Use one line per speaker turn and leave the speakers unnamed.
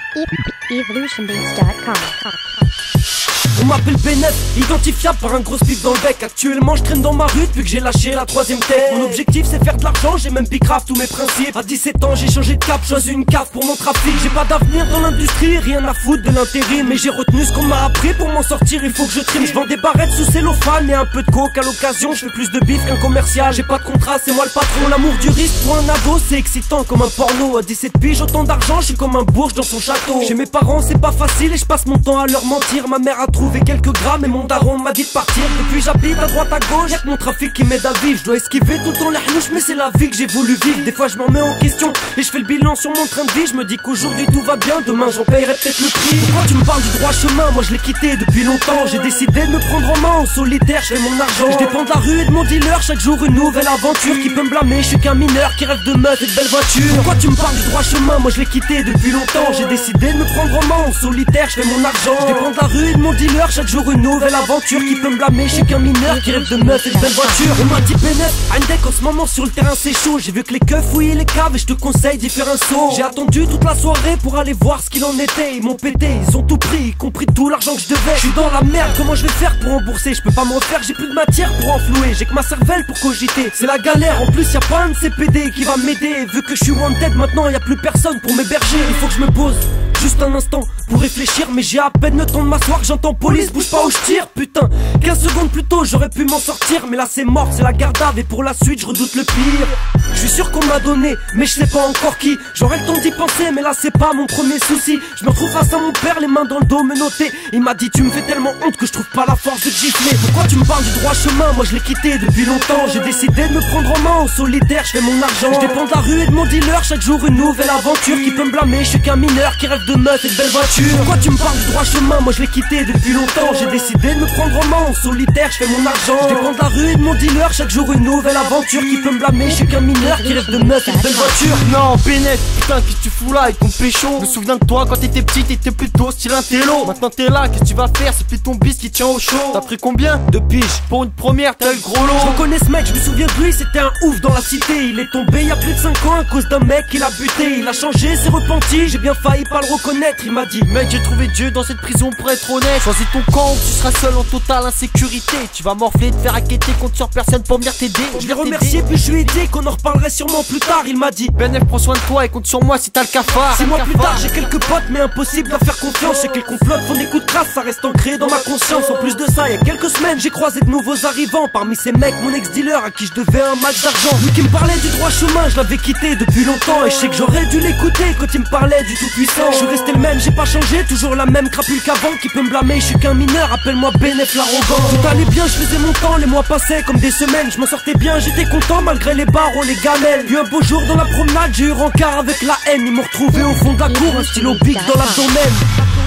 evolutionbeats.com.
On m'appelle Benef, identifiable par un gros spiff dans le bec. Actuellement je traîne dans ma rue depuis que j'ai lâché la troisième tête. Mon objectif c'est faire de l'argent, j'ai même bicraft tous mes principes. À 17 ans j'ai changé de cap, choisi une cave pour mon trafic. J'ai pas d'avenir dans l'industrie, rien à foutre de l'intérim. Mais j'ai retenu ce qu'on m'a appris, pour m'en sortir il faut que je trime. Je vends des barrettes sous cellophane et un peu de coke à l'occasion. Je fais plus de bif qu'un commercial, j'ai pas de contrat, c'est moi le patron. L'amour du risque pour un ado c'est excitant comme un porno. À 17 piges autant d'argent, je suis comme un bourge dans son château. Chez mes parents c'est pas facile et je passe mon temps à leur mentir. Ma mère a trouvé quelques grammes et mon daron m'a dit de partir. Depuis j'habite à droite à gauche, y'a que mon trafic qui m'aide à vivre. Je dois esquiver tout le temps les hnouches, mais c'est la vie que j'ai voulu vivre. Des fois je m'en mets en question et je fais le bilan sur mon train de vie. Je me dis qu'aujourd'hui tout va bien, demain j'en payerai peut-être le prix. Pourquoi tu me parles du droit chemin? Moi je l'ai quitté depuis longtemps. J'ai décidé de me prendre en main, en solitaire je fais mon argent. Je dépends de la rue et de mon dealer, chaque jour une nouvelle aventure. Qui peut me blâmer, je suis qu'un mineur qui rêve de meufs et de belles voitures. Pourquoi tu me parles du droit chemin? Moi je l'ai quitté depuis longtemps. J'ai décidé de me prendre en main, en solitaire je fais mon argent. Je dépends de la rue et de mon dealer, chaque jour une nouvelle aventure. Qui peut me blâmer, je suis qu'un mineur qui rêve de meufs et de belles voitures. On m'a dit Benef, Indec en ce moment sur le terrain c'est chaud. J'ai vu que les keufs fouillaient les caves et je te conseille d'y faire un saut. J'ai attendu toute la soirée pour aller voir ce qu'il en était. Ils m'ont pété, ils ont tout pris, y compris tout l'argent que je devais. Je suis dans la merde, comment je vais faire pour rembourser? Je peux pas me refaire, j'ai plus de matière pour enflouer. J'ai que ma cervelle pour cogiter, c'est la galère. En plus y'a pas un de ces PD qui va m'aider. Vu que je suis wanted maintenant y'a plus personne pour m'héberger. Il faut que je me pose juste un instant pour réfléchir, mais j'ai à peine le temps de m'asseoir que j'entends police, bouge pas où je tire. Putain, 15 secondes plus tôt j'aurais pu m'en sortir, mais là c'est mort, c'est la garde à vue et pour la suite je redoute le pire. Je suis sûr qu'on m'a donné, mais je sais pas encore qui. J'aurais le temps d'y penser, mais là c'est pas mon premier souci. Je me retrouve face à mon père, les mains dans le dos me noter. Il m'a dit tu me fais tellement honte que je trouve pas la force de te gifler. Pourquoi tu me parles du droit chemin? Moi je l'ai quitté depuis longtemps. J'ai décidé de me prendre en main, en solitaire je fais mon argent. Je dépends de la rue et de mon dealer, chaque jour une nouvelle aventure. Qui peut me blâmer, je suis qu'un mineur qui rêve de meufs et de belles voitures. Pourquoi tu me parles du droit chemin? Moi je l'ai quitté depuis longtemps. J'ai décidé de me prendre en main, en solitaire je fais mon argent. Je dépends de la rue et de mon dealer, chaque jour une nouvelle aventure. Qui peut me blâmer, je suis qu'un mineur qui rêve de meufs et de belles voitures.
Non, Benef, putain, qu'est-ce que tu fous là avec ton pécho? Je me souviens de toi quand t'étais petit, t'étais plutôt style un télo. Maintenant t'es là, qu'est-ce que tu vas faire? C'est plus ton bis qui tient au chaud. T'as pris combien de piges? Pour une première, t'as eu le gros lot.
Je reconnais ce mec, je me souviens de lui, c'était un ouf dans la cité. Il est tombé il y a plus de 5 ans à cause d'un mec qu'il a buté. Il a changé, s'est repenti, j'ai bien failli pas le reconnaître. Il m'a dit
mec, j'ai trouvé Dieu dans cette prison pour être honnête. Choisis ton camp, tu seras seul en totale insécurité. Tu vas morfler, te faire inquiéter, compte sur personne pour venir t'aider.
Je l'ai remercié puis je lui ai dit qu'on en reparlerait sûrement plus tard. Il m'a dit
Benef, prends soin de toi et compte sur moi si t'as le cafard.
6 mois plus tard j'ai quelques potes mais impossible à faire confiance. C'est qu'ils complotent, font des coups de crasse, ça reste ancré dans ma conscience. En plus de ça, il y a quelques semaines j'ai croisé de nouveaux arrivants. Parmi ces mecs, mon ex-dealer à qui je devais un max d'argent. Lui qui me parlait du droit chemin, je l'avais quitté depuis longtemps. Et je sais que j'aurais dû l'écouter quand il me parlait du tout-puissant. Je suis resté le même, j'ai pas changé, toujours la même crapule qu'avant. Qui peut me blâmer, je suis qu'un mineur, appelle-moi Benef l'arrogant. Tout allait bien, je faisais mon temps, les mois passaient comme des semaines. Je m'en sortais bien, j'étais content malgré les barreaux, les gamelles. Puis un beau jour dans la promenade, j'ai eu rencard avec la haine. Ils m'ont retrouvé au fond de la cour, un stylo bic dans l'abdomen.